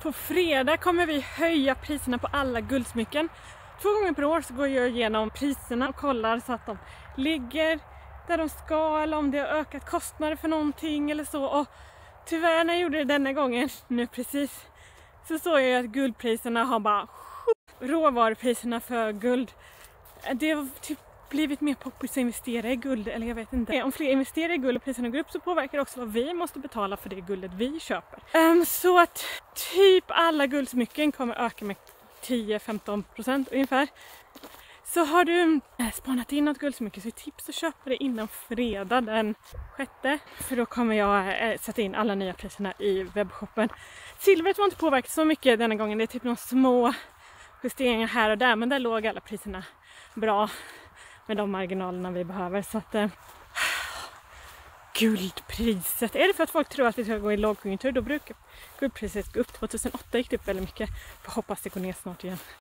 På fredag kommer vi höja priserna på alla guldsmycken. 2 gånger per år så går jag igenom priserna och kollar så att de ligger där de ska, eller om det har ökat kostnader för någonting eller så. Och tyvärr när jag gjorde det denna gången, nu precis, så såg jag att guldpriserna har bara... Råvarupriserna för guld, det har typ blivit mer poppis att investera i guld, eller jag vet inte. Om fler investerar i guld och priserna går upp så påverkar det också vad vi måste betala för det guldet vi köper. Så att typ alla guldsmycken kommer öka med 10-15% ungefär. Så har du spanat in något guldsmycke så är tips att köpa det innan fredag den 6. För då kommer jag sätta in alla nya priserna i webbshoppen. Silvret var inte påverkat så mycket denna gången, det är typ några små justeringar här och där, men där låg alla priserna bra med de marginalerna vi behöver. Så att guldpriset, är det för att folk tror att vi ska gå i lågkonjunktur, då brukar guldpriset gå upp. 2008 gick det upp väldigt mycket, jag hoppas det går ner snart igen.